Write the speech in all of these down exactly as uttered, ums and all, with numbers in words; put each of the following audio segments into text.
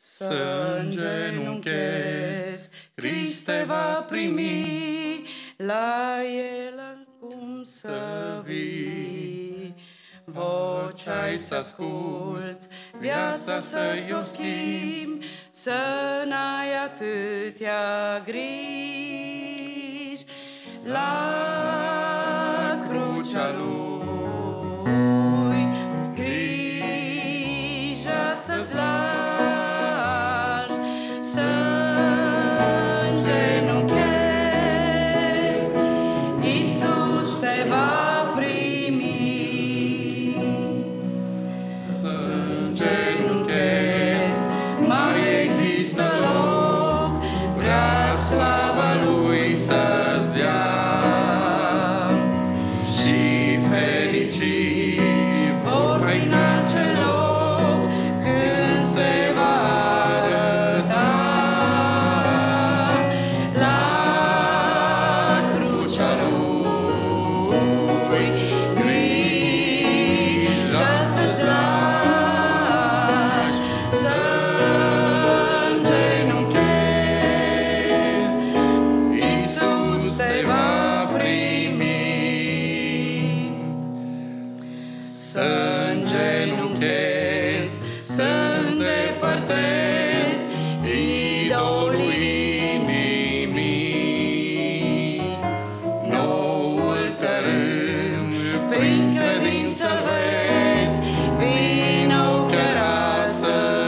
Să îngenunchezi, Criste va primi, la El cum să vii. Vocea-i să asculți, viața să-ți o schimbi, să n-ai atâtea griji. La crucea Lui, grija să-ți lași, să îngenunchezi, Iisus te va primi. Să îngenunchezi, mai există loc, vrea slava Lui să-ți dea. Și fericii vor fi în acel loc când se va arăta. La crucea Lui, grija să-ți lași, să îngenunchezi, Iisus te va primi. Să îngenunchezi, să îndepărtezi idolul inimii. Noul tărâm, prin credință-l vezi, vino chiar să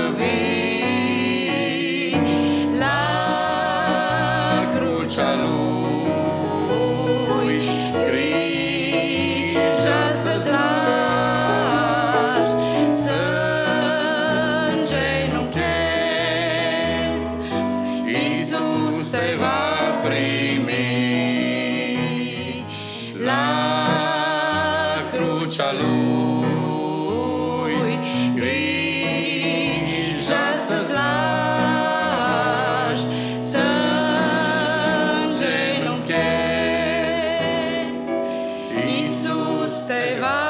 vii. La crucea Lui, grija să-ți lași, să îngenunchezi, Iisus te va primi. La crucea Lui, grija să-ți lași, să îngenunchezi, Iisus te va